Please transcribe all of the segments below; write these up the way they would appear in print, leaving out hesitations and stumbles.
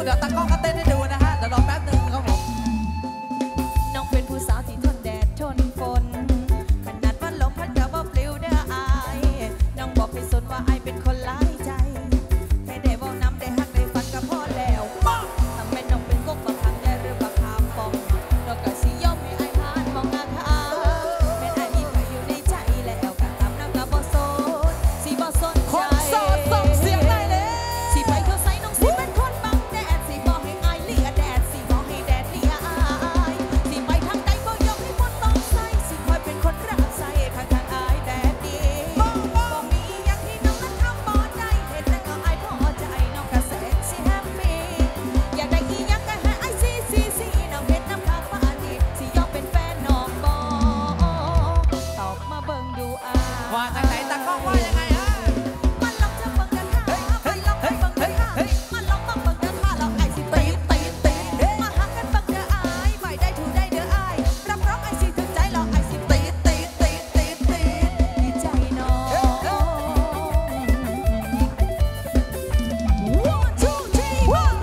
เดี๋ยวตากล้องก็เต้นให้ดูนะฮะเดี๋ยวรอแป๊บนึงครับผมน้องเป็นผู้สาวที่ทนแดดทนฝนขนาดว่าลมพัดก็บ่ปลิวเด้ออายน้องบอกให้สนว่าอายเป็นคนร้ายใจแค่ได้บอกน้ำได้หักได้ฟันก็พอแล้วทำไมน้องเป็นกบบักขังได้หรือบักขามปองน้องก็สิยอมให้อายผ่านมองหน้าเขาเป็นอายมีใครอยู่ในใจแล้วก็ทำน้ำก็บ่สนสิบ่สนใจคนโสดส่งเสียงได้เลยสิไปเท่าไสน้องสิเป็นคนบังแดดสิบอกให้อายเลียแดดสิบอกให้แดดเลียอายสิไปทางใดบ่ยอมให้มนต้องใส่สิคอยเป็นคนรักใส่ข้างๆอายแดดดีบ่มีอย่างที่น้องนั้นทำบ่ได้เห็นแต่ก็อายพอใจน้องก็แสนสิแฮปปี้อยากได้อีหยังก็ให้อายสิน้องเฮ็ดน้ำข้างฟ้านี่สิยอมเป็นแฟนน้องบ่ตอบมาเบิ่งดูว่าจากไหนตากล้องว่ายังไงฮะมันลองจะเบิ่งกันท่ามันลองมาเบิ่งกันท่ามันลองมาเบิ่งกันท่าเราไอ้สิตีมาหากันเบิ่งเด้ออายไปได้ถูได้เด้ออายรับรองไอ้สิถึงใจเราไอ้สิตีดีใจน้อง1 2 3 1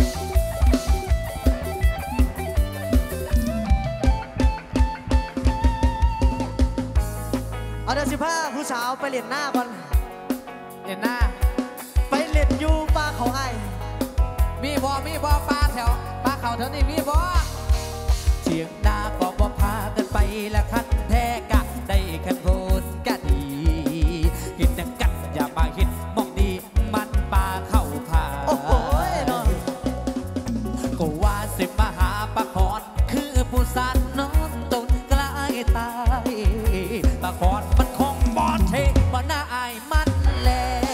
เอาเดี๋ยว15ผู้สาวไปเล่นหน้าก่อนเห็นหน้าไปเล่นอยู่ปลาเขาไอ้มีบอปลาแถวปลาเขาแถวนี้มีบอเชียงนาก็บ่พากันไปละคันแท้กะได้คันโพนกะดีเห็นดังกันอย่ามาเห็นมองดีมันปลาเข้าพาโอ้โหเนาะก็ว่าสิมาหาปลาคอนคือผู้สานนอนตนใกล้ตายปลาคอนมันคงบอดเทบ่น่าอายมันแล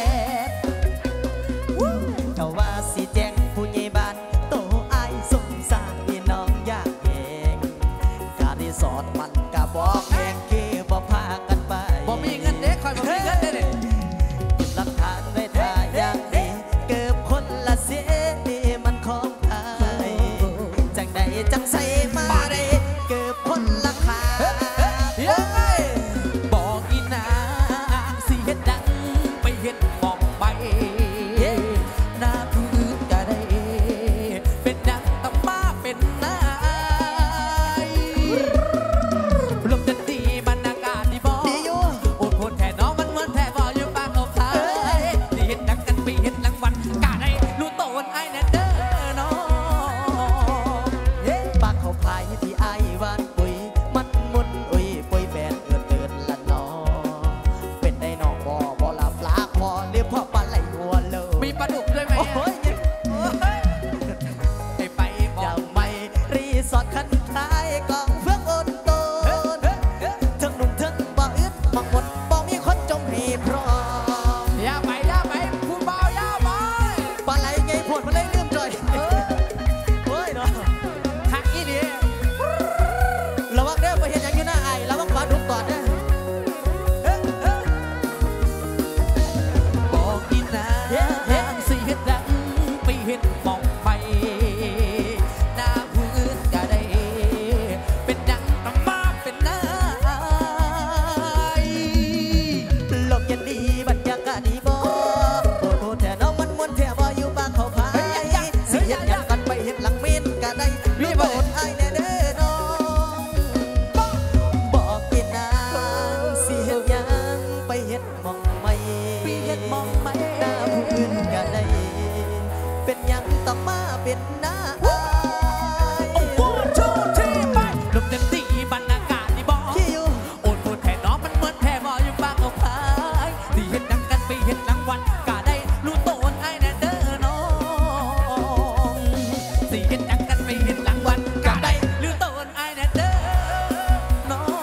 เจ้าว่าสิแจ้งผู้ใหญ่บ้านโตอายสงสารพี่น้องอยากแหงการที่สอนมันกะบอกแหงคือบ่พากันไปบ่มีเงินเด็กคอยบ่มีเงินเด็กหลักฐานไว้ท่าอย่างนี้เกือบคนละเสียนี่มันของไทยจังใดจังใส่มาได้เกือบคนละขาบอกอีนางสิเฮ็ดดังไปเฮ็ดมองไปหน้าผู้อื่นก็ได้เป็นดังต้องมาเป็นนายลมจะดีบรรยากาศดีบ่โอดโพดแท่น้องมันวนแท่บ่อยู่ปากเอาพายที่เฮ็ดดังกันไปเฮ็ดรางวัลกะได้รู้โตนไอ้แน่เด้อน้องปากเขาพายที่ไอ้วานปุ๋ยมันมุนอุ้ยปุ๋ยแบนเตือนละนอเป็นได้นอกบ่ลาปลาคอเรียกพ่อปลาไหลหัวเลยมีปลาดุกด้วยไหมให้ไปบอย่าอกไม่รีสอร์ทคันท้ายกองเพื่องอนโตทั้งหนุ่มทั้งบ่อึดมังหมดบ่มีคนจงให้พร้อมอย่าไปผู้เบาอย่าไปปลาไหลไงผลมันเลยลืมจ่อยเฮ้ยเนาะหักอีนี่ระวังเด้อไปเห็นอย่างนี้นะไอ้ระวังปลาดุกก่อนเด้อบอกอีนางสิเฮ็ดดังไปเฮ็ดมองไปหน้าผู้อื่นก็ได้เป็นดังต้องมาเป็นนายโลกยันดีบรรยากาศดีบ่โอ้โหแท่น้องมันมวนแท่บ่อยู่บางเขาพายสิเฮ็ดหยังกันไปเฮ็ดหลังเมนก็ได้มีบ่อดไอ้แน่เด้อน้องบอกกินนางสิเฮ็ดหยังไปเฮ็ดมองไม่หน้าผู้อื่นก็ได้เป็นหยังต้องมาเป็นหน้าโอ้โหชูที่ไปลมเต็มที่บรรยากาศดีบ่โอดโพดแท่น้องมันเหมือนแท่บ่อยู่ปากเอาพายที่เฮ็ดดังกันไปเฮ็ดรางวัลก็ได้รู้โตนไอ้แน่เด้อน้องสิเฮ็ดดังกันไปเฮ็ดรางวัลก็ได้รู้โตนไอ้แน่เด้อน้อง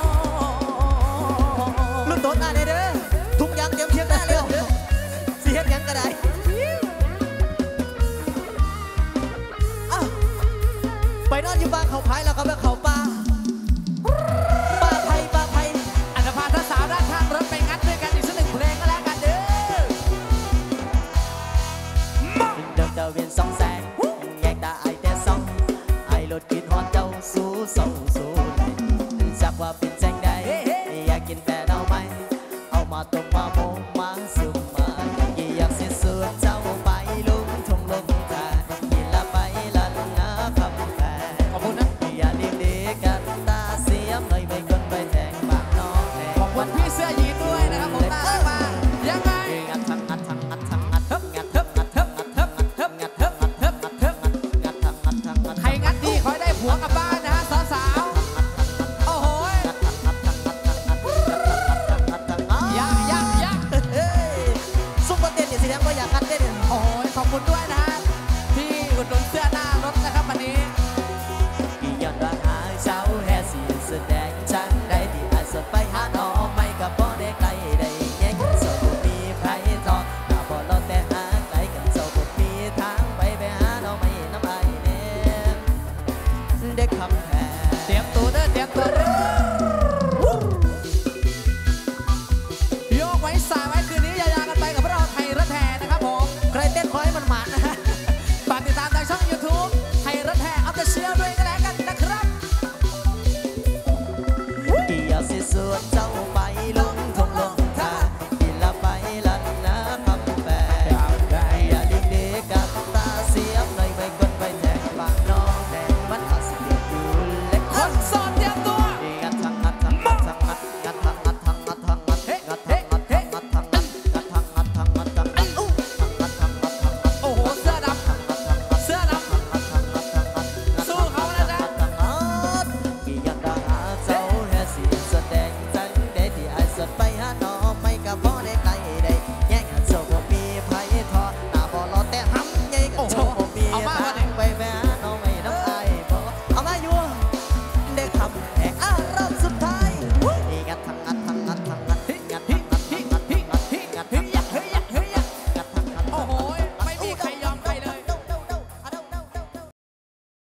รุ่นโตนไอ้แน่เด้อทุกอย่างเตรียมเคียงหน้าเร็วสิเฮ็ดหยังก็ได้ไปนอนอยู่บ้านเขาพายแล้วก็ไปเขาป่าไผ่อันดับทั้งสาวด้านข้างรถไปงัดด้วยกันอีกสักหนึ่งเพลงก็แล้วกันเด้อเดิมจะเวียนสองแสงแยกตาไอแต่สองไอรถกินหอนเจ้าสู้